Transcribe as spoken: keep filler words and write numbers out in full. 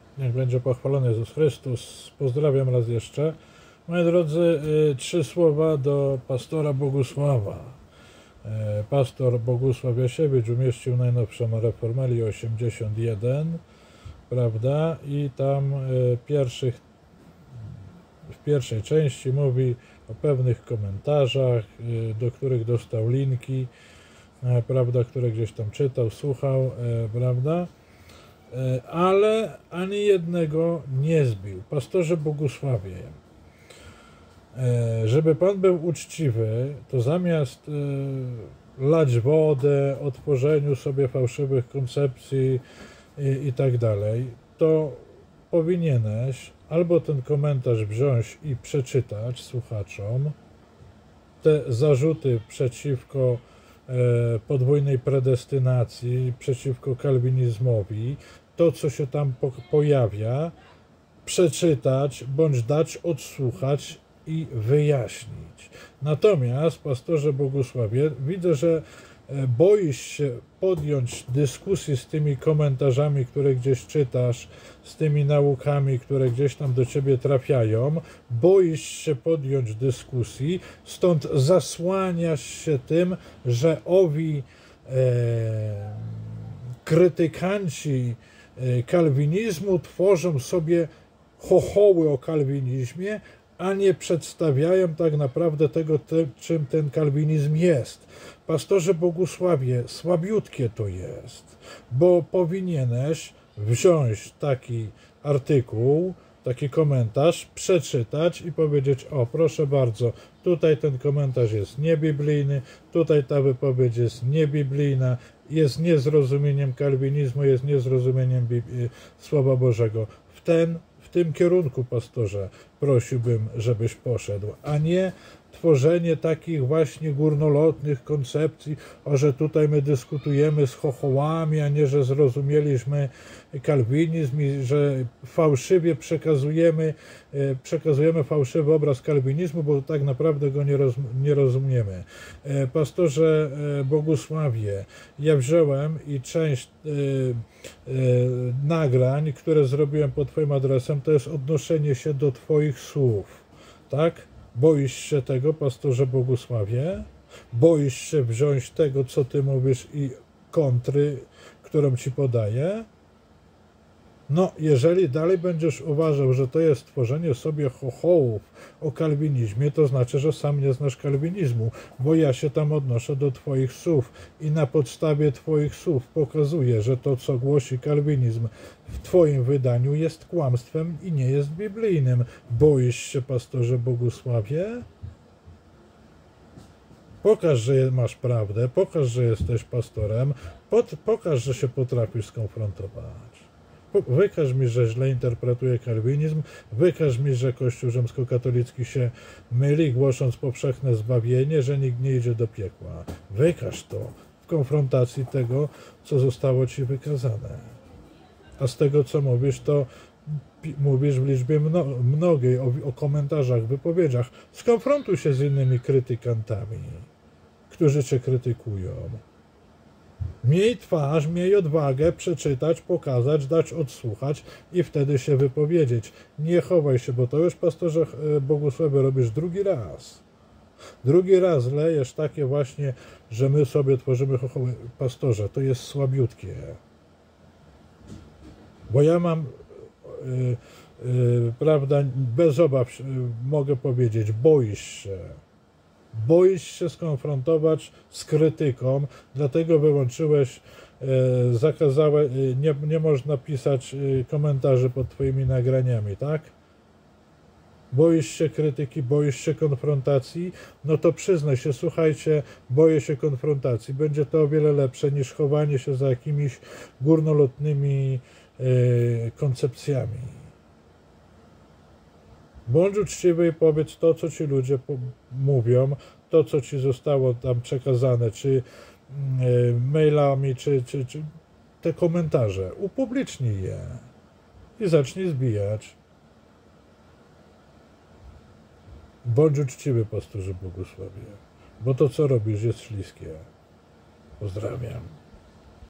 Niech będzie pochwalony Jezus Chrystus. Pozdrawiam raz jeszcze. Moi drodzy, trzy słowa do pastora Bogusława. Pastor Bogusław Jasiewicz umieścił najnowszą Reformelię osiemdziesiąt jeden, prawda? I tam pierwszych, w pierwszej części mówi o pewnych komentarzach, do których dostał linki, prawda, które gdzieś tam czytał, słuchał, prawda? Ale ani jednego nie zbił. Pastorze Bogusławie, żeby Pan był uczciwy, to zamiast lać wodę o tworzeniu sobie fałszywych koncepcji i, i tak dalej, to powinieneś albo ten komentarz wziąć i przeczytać słuchaczom, te zarzuty przeciwko podwójnej predestynacji, przeciwko kalwinizmowi, to co się tam po pojawia, przeczytać bądź dać odsłuchać i wyjaśnić. Natomiast, pastorze Bogusławie, widzę, że boisz się podjąć dyskusji z tymi komentarzami, które gdzieś czytasz, z tymi naukami, które gdzieś tam do ciebie trafiają. Boisz się podjąć dyskusji, stąd zasłaniasz się tym, że owi e, krytykanci e, kalwinizmu tworzą sobie chochoły o kalwinizmie, a nie przedstawiają tak naprawdę tego, te, czym ten kalwinizm jest. Pastorze Bogusławie, słabiutkie to jest, bo powinieneś wziąć taki artykuł, taki komentarz, przeczytać i powiedzieć: o, proszę bardzo, tutaj ten komentarz jest niebiblijny, tutaj ta wypowiedź jest niebiblijna, jest niezrozumieniem kalwinizmu, jest niezrozumieniem Słowa Bożego. W ten W tym kierunku, pastorze, prosiłbym, żebyś poszedł, a nie tworzenie takich właśnie górnolotnych koncepcji, o, że tutaj my dyskutujemy z chochołami, a nie, że zrozumieliśmy kalwinizm i że fałszywie przekazujemy, przekazujemy fałszywy obraz kalwinizmu, bo tak naprawdę go nie, roz, nie rozumiemy. Pastorze Bogusławie, ja wziąłem i część y, y, nagrań, które zrobiłem pod twoim adresem, to jest odnoszenie się do twoich słów, tak? Boisz się tego, pastorze Bogusławie? Boisz się wziąć tego, co ty mówisz, i kontry, którą ci podaję? No, jeżeli dalej będziesz uważał, że to jest tworzenie sobie chochołów o kalwinizmie, to znaczy, że sam nie znasz kalwinizmu, bo ja się tam odnoszę do twoich słów i na podstawie twoich słów pokazuję, że to, co głosi kalwinizm w twoim wydaniu, jest kłamstwem i nie jest biblijnym. Boisz się, pastorze Bogusławie? Pokaż, że masz prawdę, pokaż, że jesteś pastorem, pokaż, że się potrafisz skonfrontować. Wykaż mi, że źle interpretuje kalwinizm, wykaż mi, że Kościół rzymskokatolicki się myli, głosząc powszechne zbawienie, że nikt nie idzie do piekła. Wykaż to w konfrontacji tego, co zostało ci wykazane. A z tego, co mówisz, to mówisz w liczbie mno, mnogiej o, o komentarzach, wypowiedziach. Skonfrontuj się z innymi krytykantami, którzy cię krytykują. Miej twarz, miej odwagę przeczytać, pokazać, dać odsłuchać i wtedy się wypowiedzieć. Nie chowaj się, bo to już, pastorze Bogusławie, robisz drugi raz. Drugi raz lejesz takie właśnie, że my sobie tworzymy chochoły. Pastorze, to jest słabiutkie. Bo ja mam, yy, yy, prawda, bez obaw yy, mogę powiedzieć, boisz się. Boisz się skonfrontować z krytyką, dlatego wyłączyłeś, e, zakazałeś, e, nie, nie można pisać e, komentarzy pod twoimi nagraniami, tak? Boisz się krytyki, boisz się konfrontacji, no to przyznaj się, słuchajcie, boję się konfrontacji. Będzie to o wiele lepsze niż chowanie się za jakimiś górnolotnymi e, koncepcjami. Bądź uczciwy i powiedz to, co ci ludzie mówią, to, co ci zostało tam przekazane, czy mailami, czy, czy, czy te komentarze. Upublicznij je i zacznij zbijać. Bądź uczciwy, pastorze Bogusławie, bo to, co robisz, jest śliskie. Pozdrawiam.